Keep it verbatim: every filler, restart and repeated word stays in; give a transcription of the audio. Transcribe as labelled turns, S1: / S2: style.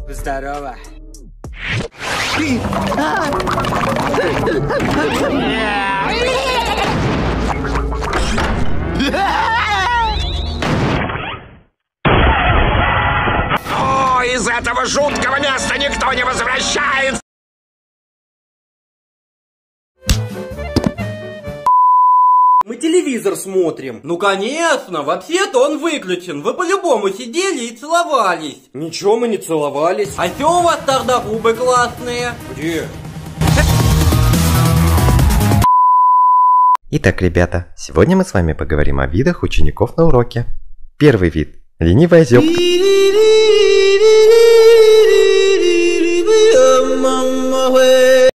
S1: Здорово.
S2: О, из этого жуткого места никто не возвращается!
S3: Мы телевизор смотрим.
S4: Ну конечно, вообще-то он выключен. Вы по-любому сидели и целовались.
S3: Ничего, мы не целовались.
S4: А чё у вас тогда губы классные?
S3: Где?
S5: Итак, ребята, сегодня мы с вами поговорим о видах учеников на уроке. Первый вид – ленивая зёбка.